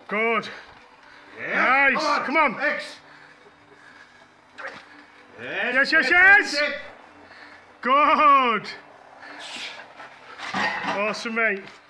Good. Yeah. Nice. Come on. X. Yes, yes, yes. Good. Awesome, mate.